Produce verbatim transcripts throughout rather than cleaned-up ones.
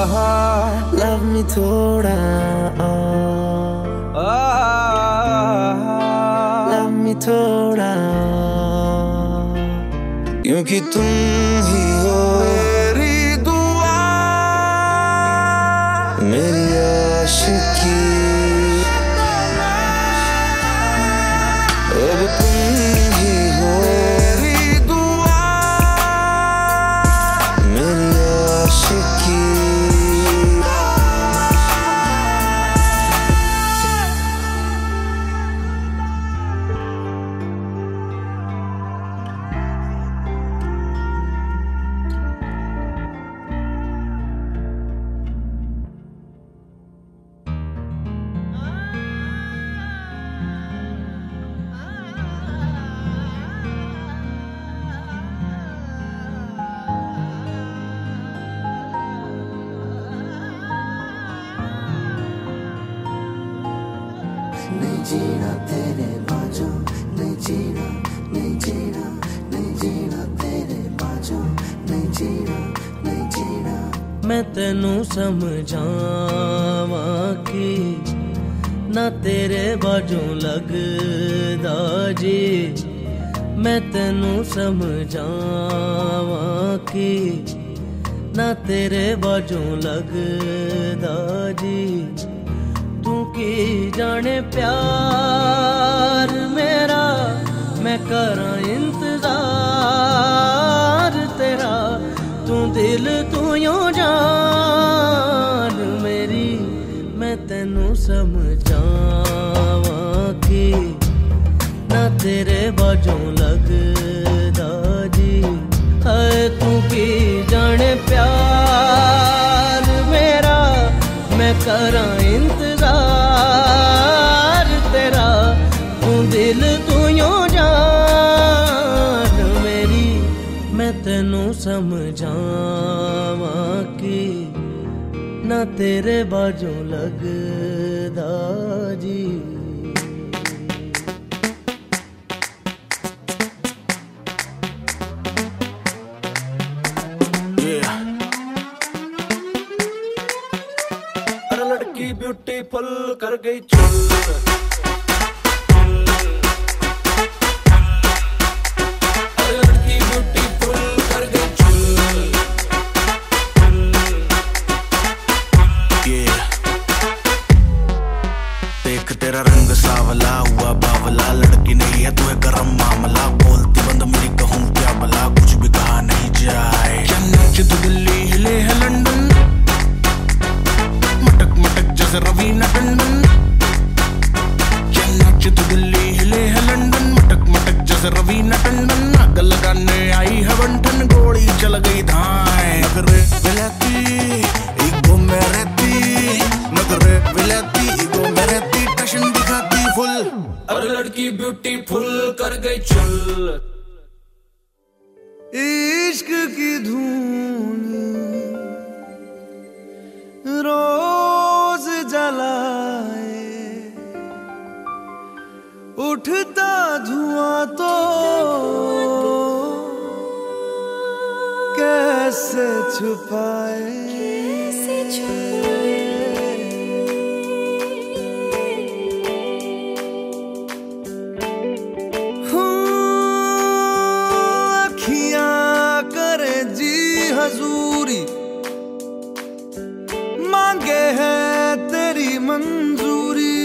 love me थोड़ा, love me थोड़ा, क्योंकि तुम ही हो मेरी दुआ, मेरी आशिकी, अब तुम ही हो मेरी दुआ, मेरी आशिकी। नहीं जीना तेरे बाजू, नहीं जीना, नहीं जीना, नहीं जीना तेरे बाजू, नहीं जीना, नहीं जीना। मैं तेनू समझावां कि ना तेरे बाजू लगदा जी, मैं तेनू समझावां कि ना तेरे बाजू लगदा जी। तू की जाने प्यार मेरा, मैं करा इंतजार तेरा, तू दिल तू यूं जान मेरी, मैं तेनू समझावां कि ना तेरे बाजू लगदा जी। है तू की जाने प्यार मेरा, मैं करा इंतजार तेरा, तू दिल तू यूं जान मेरी, मैं तेनू समझावां कि ना तेरे बाजू लगदा जी। लड़की ब्यूटीफुल कर गई चुल, लड़की ब्यूटीफुल कर गई चुल। देख तेरा रंग सावला हुआ बावला, लड़की नहीं है तू है गरम मामला, बोलती बंद मेरी कहूँ क्या भला, कुछ भी कहा नहीं जाए। चन्नई तो दिल्ली हिले है लंदन, मटक मटक जैसे रवीना टंडन। चन्नई तो दिल्ली हिले है लंदन, मटक मटक जैसे रवीना टंडन। आग लगाने आई है बंठन, गोली चल गई धाए। नखरे विलाती ईगो में रहती, नखरे विलाती ईगो में रहती, टशन दिखाती फुल। और लड़की ब्यूटीफुल कर गई चुल। इश्क की धून रोज जलाए, उठता धुआं तो कैसे छुपाए, कैसे छुपाए। अखियां करे जी हजूरी, मांगे है तेरी मंजूरी,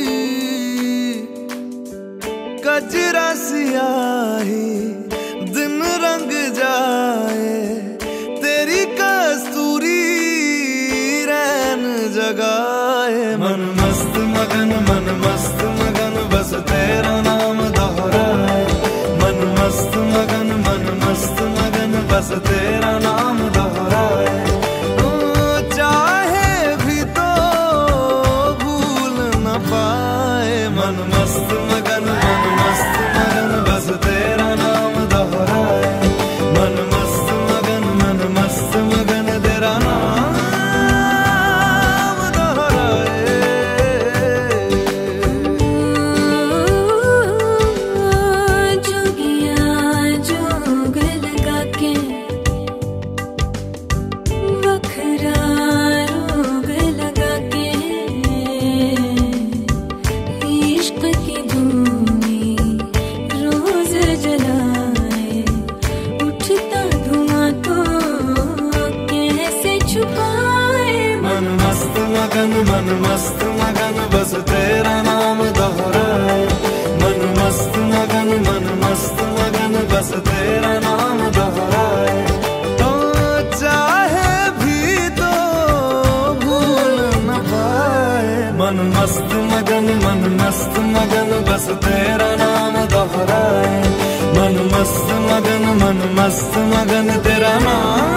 कजरा सियाही दिन रंग जाए, तेरी कस्तूरी रैन जगाए। मन मस्त मगन, मन मस्त मगन, बस तेरा नाम दोहराए। मन मस्त मगन, मन मस्त मगन, बस तेरा नाम दोहराए। मन मस्त मगन, मन मस्त मगन, बस तेरा नाम दोहराए। मन मस्त मगन, मन मस्त मगन, तेरा नाम दोहराए। मगन मन मस्त मगन बस तेरा नाम दोहराए। मन मस्त मगन मन मस्त मगन बस तेरा नाम दोहराए। तो चाहे भी तो भूल न पाए। मन मस्त मगन मन मस्त मगन बस तेरा नाम दोहराए। मन मस्त मगन मन मस्त मगन तेरा नाम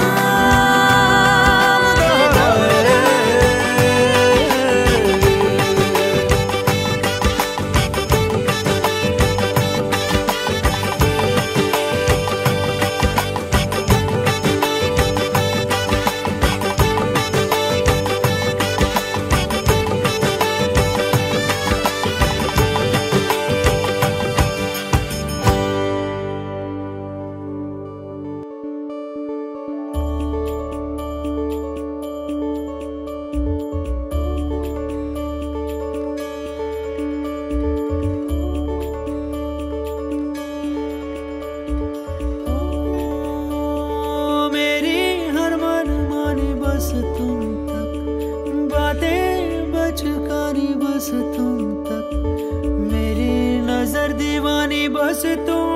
तुम तक, बातें बचकानी बस तुम तक, मेरी नजर दीवानी बस तुम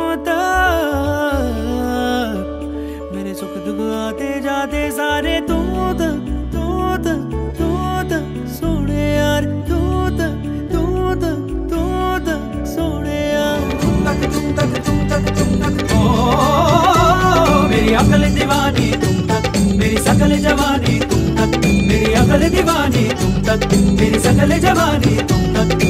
तक, मेरे सुख दुख आते जाते सारे तुम तक, तुम तक, तुम तक सोने यार, तुम तक, तुम तक, तुम तक सोने यार, तुम तक, तुम तक, तुम तक, तुम तक, ओ मेरी अकल दीवानी तुम तक, मेरी सकल जवानी तुम तक, मेरी अकल दीवानी तुम तक, मेरी सकल जवानी तुम तक।